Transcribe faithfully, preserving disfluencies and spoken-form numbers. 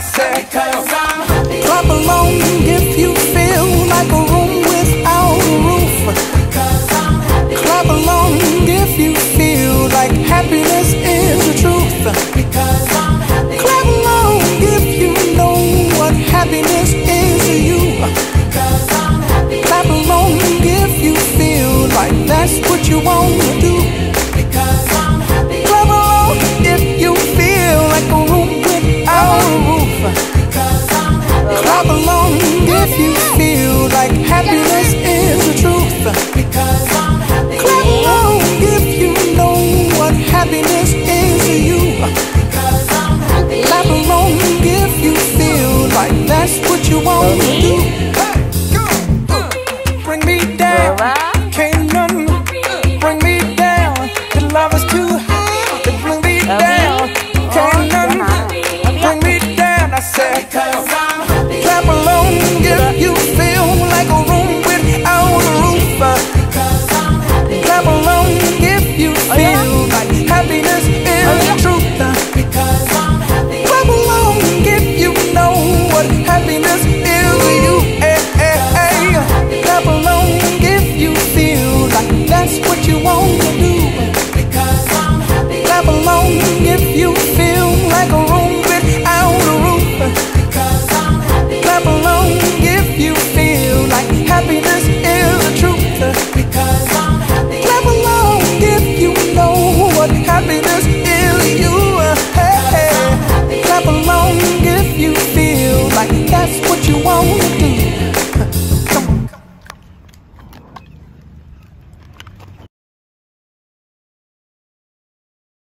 said, because I'm happy. Clap along if you feel like a room without a roof. Because I'm happy. Clap along if you feel like happiness is the truth. Because I'm happy. Clap along if you know what happiness is to you. Because I'm happy. Clap along if you feel like that's what you want to do. Because I'm happy. Clap along if you feel like a room without a roof. Because I'm happy. Clap along if you feel like happiness is the truth. Because I'm happy. Clap along if you know what happiness is to you. Because I'm happy. Clap along if you feel like that's what you want to do. Hey, go, uh, bring me down, can't nothing bring me down. The love is too high to bring me down, can't nothing bring me down. I said, because